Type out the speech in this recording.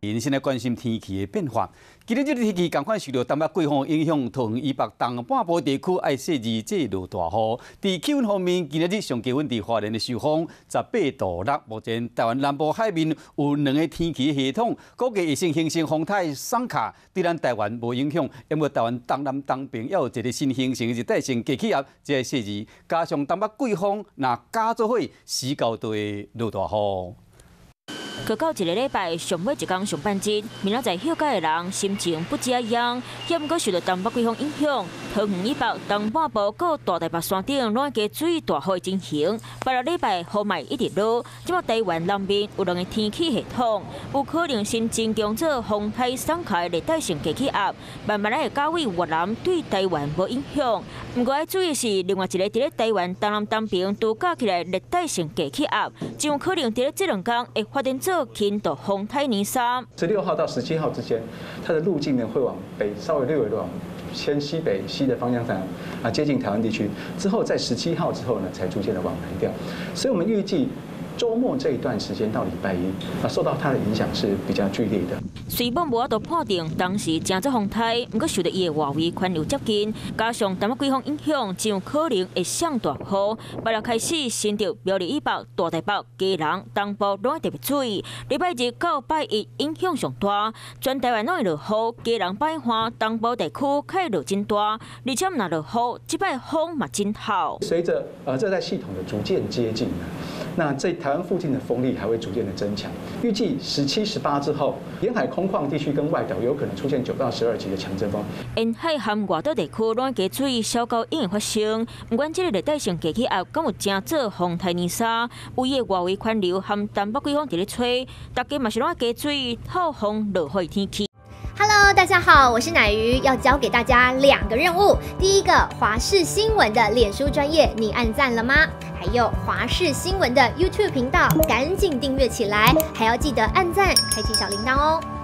现在关心天气的变化。今日这个天气，同款受到东北季风影响，桃园以北东半部地区爱细日这落大雨。在气温方面，今日上低温在花莲的受风18度6。目前台湾南部海面有2个天气系统，估计会先形成风台双卡，对咱台湾无影响。因为台湾东南东边也有一个新形成的热带性低气压，这个细日加上东北季风，若加做伙4到度会落大雨。 过到一个礼拜上尾一天上半日，明仔载休假的人心情不知怎样。也毋过受到东北季风影响，桃园以北东半部到大台北山顶拢加水大雨进行。8日礼拜雨嘛一直落，即马台湾南面有2个天气系统，有可能新增强做风台双卡的热带性低气压，慢慢会交位越南，对台湾无影响。毋过要注意的是，另外一个伫咧台湾东南东边度假起来热带性低气压，就有可能伫咧这2天会发展做轻度风台尼沙。 16号到17号之间，它的路径呢会往北，稍微略微往偏西北西的方向上接近台湾地区。之后在17号之后呢，才逐渐的往南调。所以我们预计周末这一段时间到礼拜一受到它的影响是比较剧烈的。 虽然无法度判定当时正做风台，不过受到伊的外围环流接近，加上东北季风影响，真有可能会上大雨。8日开始，新竹、苗栗以北、大台北、基隆、东部拢会特别注意。礼拜日到拜一影响上大，全台湾拢会落雨，基隆、百花、东部地区开落真大，而且若落雨，即摆风嘛真好。 随着热带系统的逐渐接近呢，那在台湾附近的风力还会逐渐的增强。预计17、18之后，沿海空旷地区跟外岛有可能出现9到12级的强阵风。 沿海含外岛地区拢加注意小高应会发生。不管这个热带性低气压敢有正做风台尼沙，有伊的外围环流含东北季风伫咧吹，大家嘛是拢要加注意透风落雨天气。 Hello， 大家好，我是乃瑜，要教给大家2个任务。第一个，华视新闻的脸书专页，你按赞了吗？还有华视新闻的 YouTube 频道，赶紧订阅起来，还要记得按赞，开启小铃铛哦。